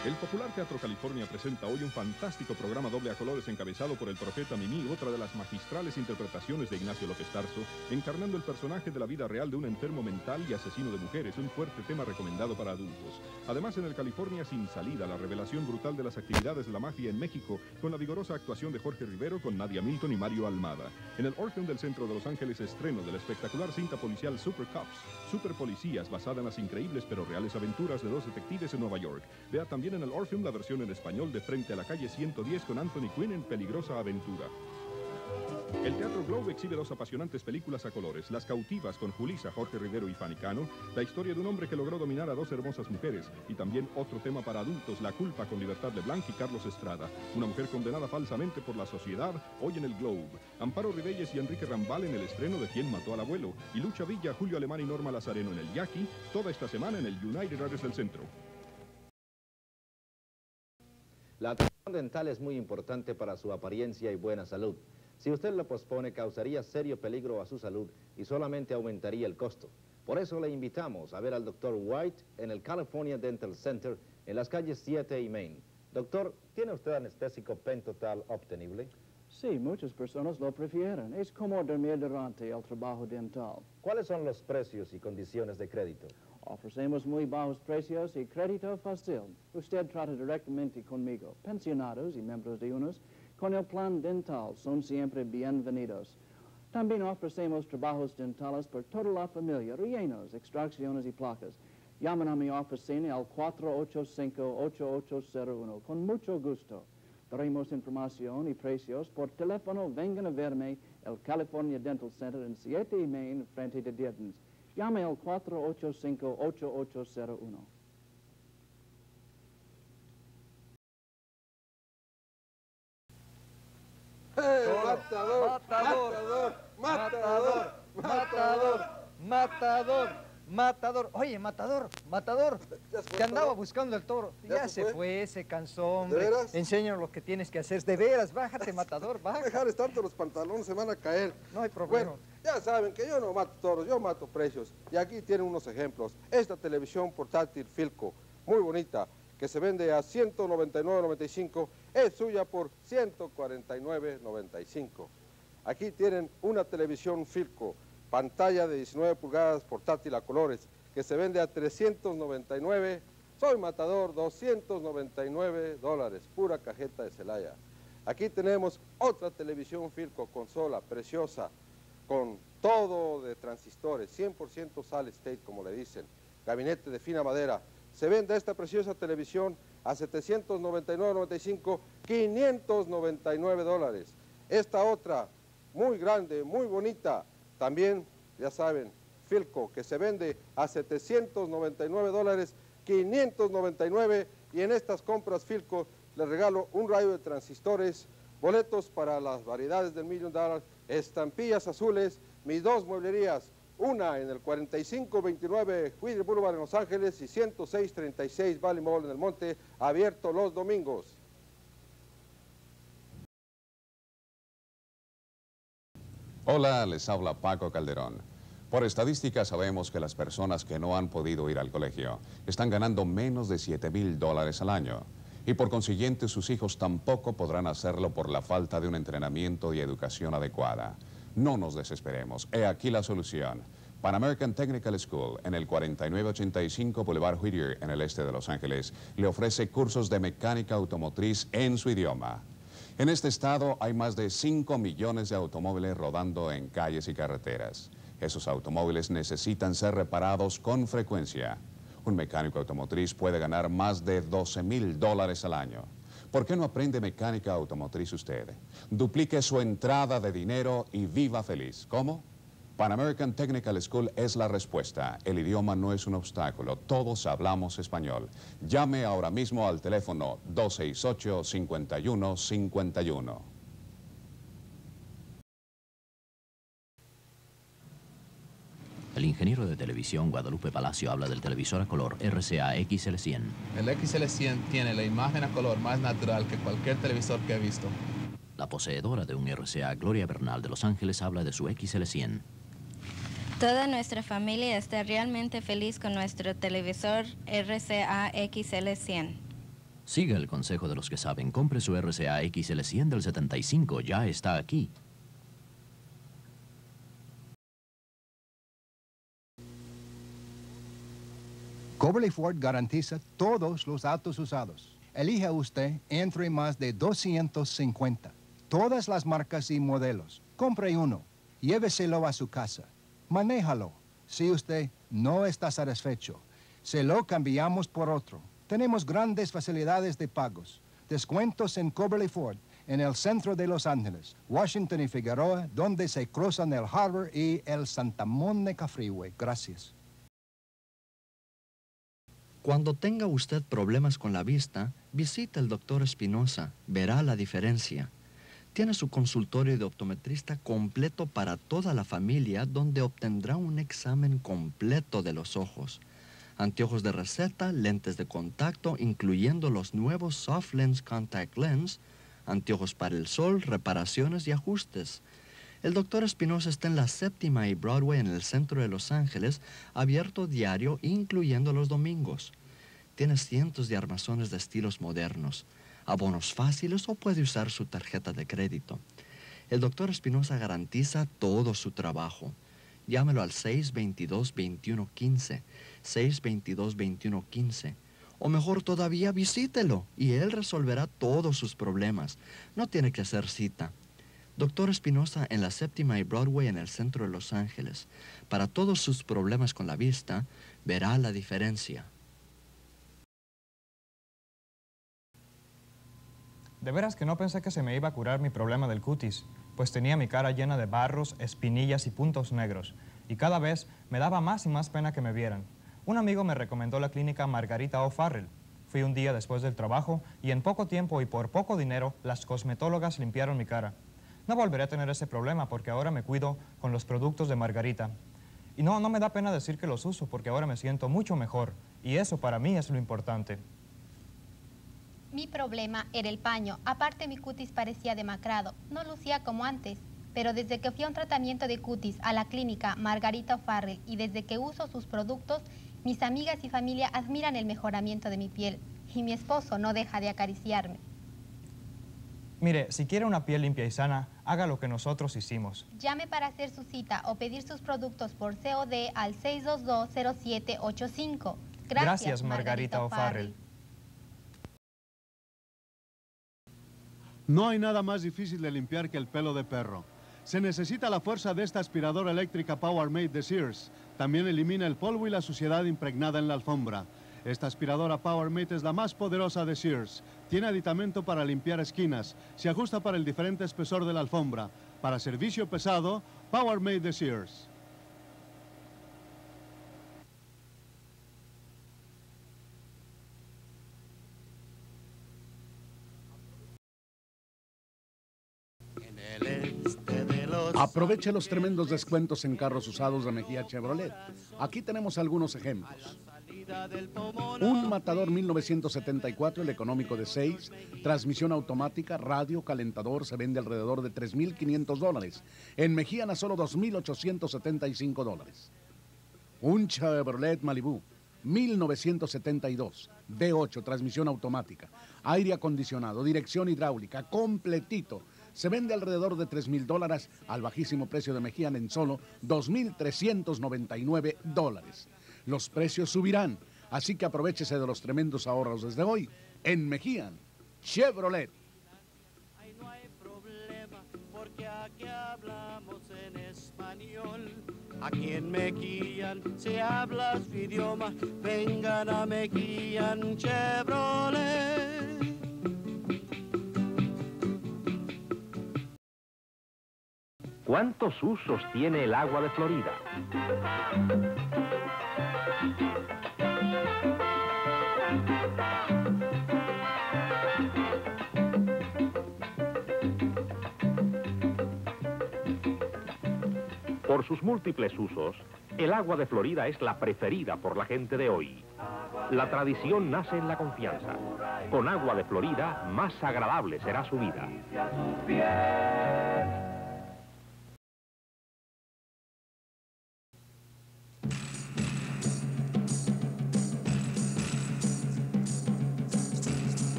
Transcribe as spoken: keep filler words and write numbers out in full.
El popular Teatro California presenta hoy un fantástico programa doble a colores encabezado por el profeta Mimí, otra de las magistrales interpretaciones de Ignacio López Tarso, encarnando el personaje de la vida real de un enfermo mental y asesino de mujeres, un fuerte tema recomendado para adultos. Además, en el California Sin Salida, la revelación brutal de las actividades de la mafia en México, con la vigorosa actuación de Jorge Rivero con Nadia Milton y Mario Almada. En el Orpheum del Centro de Los Ángeles, estreno de la espectacular cinta policial Super Cops, Super Policías, basada en las increíbles pero reales aventuras de dos detectives en Nueva York. Vea también en el Orpheum la versión en español de Frente a la calle ciento diez con Anthony Quinn en Peligrosa Aventura. El Teatro Globe exhibe dos apasionantes películas a colores, Las Cautivas con Julissa, Jorge Rivero y Fanny Cano, la historia de un hombre que logró dominar a dos hermosas mujeres, y también otro tema para adultos, La Culpa con Libertad LeBlanc y Carlos Estrada, una mujer condenada falsamente por la sociedad, hoy en el Globe. Amparo Ribelles y Enrique Rambal en el estreno de Quién mató al abuelo, y Lucha Villa, Julio Alemán y Norma Lazareno en el Yaqui, toda esta semana en el United Artists del Centro. La atención dental es muy importante para su apariencia y buena salud. Si usted lo pospone, causaría serio peligro a su salud y solamente aumentaría el costo. Por eso le invitamos a ver al doctor White en el California Dental Center en las calles siete y Main. Doctor, ¿tiene usted anestésico Pentotal obtenible? Sí, muchas personas lo prefieren. Es como dormir durante el trabajo dental. ¿Cuáles son los precios y condiciones de crédito? Ofrecemos muy bajos precios y crédito fácil. Usted trata directamente conmigo. Pensionados y miembros de unos con el plan dental son siempre bienvenidos. También ofrecemos trabajos dentales por toda la familia, rellenos, extracciones y placas. Llamen a mi oficina al cuatro ocho cinco, ocho ocho cero uno. Con mucho gusto. Daremos información y precios por teléfono. Vengan a verme el California Dental Center en siete y Main, frente de Dierdens. Llame al cuatro ocho cinco, ocho ocho cero uno. ¡Eh, matador, matador, matador, matador, matador, matador! Oye, matador, matador, te andaba buscando el toro. Ya se fue, se cansó, hombre. ¿De veras? Enséñanos lo que tienes que hacer. De veras, bájate, matador, baja. Dejar tanto los pantalones, se van a caer. No hay problema. Bueno, ya saben que yo no mato toros, yo mato precios. Y aquí tienen unos ejemplos. Esta televisión portátil Philco, muy bonita, que se vende a ciento noventa y nueve noventa y cinco, es suya por ciento cuarenta y nueve noventa y cinco. Aquí tienen una televisión Philco, pantalla de diecinueve pulgadas portátil a colores, que se vende a trescientos noventa y nueve. Soy matador, doscientos noventa y nueve dólares, pura cajeta de Celaya. Aquí tenemos otra televisión Philco, consola preciosa, con todo de transistores, cien por ciento solid state, como le dicen, gabinete de fina madera. Se vende esta preciosa televisión a setecientos noventa y nueve noventa y cinco, quinientos noventa y nueve dólares. Esta otra, muy grande, muy bonita, también, ya saben, Philco, que se vende a setecientos noventa y nueve dólares, quinientos noventa y nueve, y en estas compras Philco les regalo un radio de transistores, boletos para las variedades del Million Dollar, estampillas azules, mis dos mueblerías, una en el cuarenta y cinco veintinueve Whittier Boulevard en Los Ángeles y ciento seis treinta y seis Valley Mall en el Monte, abierto los domingos. Hola, les habla Paco Calderón. Por estadística sabemos que las personas que no han podido ir al colegio están ganando menos de siete mil dólares al año. Y por consiguiente sus hijos tampoco podrán hacerlo por la falta de un entrenamiento y educación adecuada. No nos desesperemos, he aquí la solución. Pan American Technical School, en el cuarenta y nueve ochenta y cinco Boulevard Whittier, en el este de Los Ángeles, le ofrece cursos de mecánica automotriz en su idioma. En este estado hay más de cinco millones de automóviles rodando en calles y carreteras. Esos automóviles necesitan ser reparados con frecuencia. Un mecánico automotriz puede ganar más de doce mil dólares al año. ¿Por qué no aprende mecánica automotriz usted? Duplique su entrada de dinero y viva feliz. ¿Cómo? Pan American Technical School es la respuesta. El idioma no es un obstáculo. Todos hablamos español. Llame ahora mismo al teléfono dos seis ocho, cinco uno cinco uno. El ingeniero de televisión Guadalupe Palacio habla del televisor a color R C A X L cien. El X L cien tiene la imagen a color más natural que cualquier televisor que he visto. La poseedora de un R C A, Gloria Bernal de Los Ángeles, habla de su X L cien. Toda nuestra familia está realmente feliz con nuestro televisor R C A X L cien. Siga el consejo de los que saben. Compre su R C A X L cien del setenta y cinco. Ya está aquí. Coberly Ford garantiza todos los autos usados. Elija usted entre más de doscientos cincuenta. Todas las marcas y modelos. Compre uno. Lléveselo a su casa. Manéjalo. Si usted no está satisfecho, se lo cambiamos por otro. Tenemos grandes facilidades de pagos. Descuentos en Coberly Ford, en el centro de Los Ángeles, Washington y Figueroa, donde se cruzan el Harbor y el Santa Mónica Freeway. Gracias. Cuando tenga usted problemas con la vista, visite al doctor Espinosa. Verá la diferencia. Tiene su consultorio de optometrista completo para toda la familia, donde obtendrá un examen completo de los ojos. Anteojos de receta, lentes de contacto, incluyendo los nuevos Soft Lens Contact Lens, anteojos para el sol, reparaciones y ajustes. El doctor Espinosa está en la Séptima y Broadway en el centro de Los Ángeles, abierto diario, incluyendo los domingos. Tiene cientos de armazones de estilos modernos, abonos fáciles o puede usar su tarjeta de crédito. El doctor Espinosa garantiza todo su trabajo. Llámelo al seis veintidós, veintiuno quince, seis veintidós, veintiuno quince. O mejor todavía, visítelo y él resolverá todos sus problemas. No tiene que hacer cita. Doctor Espinosa en la Séptima y Broadway en el centro de Los Ángeles. Para todos sus problemas con la vista, verá la diferencia. De veras que no pensé que se me iba a curar mi problema del cutis, pues tenía mi cara llena de barros, espinillas y puntos negros, y cada vez me daba más y más pena que me vieran. Un amigo me recomendó la clínica Margarita O'Farrell. Fui un día después del trabajo y en poco tiempo y por poco dinero las cosmetólogas limpiaron mi cara. No volveré a tener ese problema porque ahora me cuido con los productos de Margarita. Y no, no me da pena decir que los uso porque ahora me siento mucho mejor, y eso para mí es lo importante. Mi problema era el paño. Aparte, mi cutis parecía demacrado. No lucía como antes. Pero desde que fui a un tratamiento de cutis a la clínica Margarita O'Farrell y desde que uso sus productos, mis amigas y familia admiran el mejoramiento de mi piel. Y mi esposo no deja de acariciarme. Mire, si quiere una piel limpia y sana, haga lo que nosotros hicimos. Llame para hacer su cita o pedir sus productos por C O D al seis dos dos, cero siete ocho cinco. Gracias, Gracias Margarita, Margarita O'Farrell. No hay nada más difícil de limpiar que el pelo de perro. Se necesita la fuerza de esta aspiradora eléctrica PowerMate de Sears. También elimina el polvo y la suciedad impregnada en la alfombra. Esta aspiradora PowerMate es la más poderosa de Sears. Tiene aditamento para limpiar esquinas. Se ajusta para el diferente espesor de la alfombra. Para servicio pesado, PowerMate de Sears. Aproveche los tremendos descuentos en carros usados de Mejía Chevrolet. Aquí tenemos algunos ejemplos. Un Matador mil novecientos setenta y cuatro, el económico de seis, transmisión automática, radio, calentador, se vende alrededor de tres mil quinientos dólares. En Mejía a solo dos mil ochocientos setenta y cinco dólares. Un Chevrolet Malibu mil novecientos setenta y dos, V ocho, transmisión automática, aire acondicionado, dirección hidráulica, completito. Se vende alrededor de tres mil dólares al bajísimo precio de Mejía en solo dos mil trescientos noventa y nueve dólares. Los precios subirán, así que aprovechese de los tremendos ahorros desde hoy en Mejía Chevrolet. Ay, no hay problema, porque aquí hablamos en español. Aquí en Mejía se habla su idioma. Vengan a Mejía Chevrolet. ¿Cuántos usos tiene el agua de Florida? Por sus múltiples usos, el agua de Florida es la preferida por la gente de hoy. La tradición nace en la confianza. Con agua de Florida, más agradable será su vida.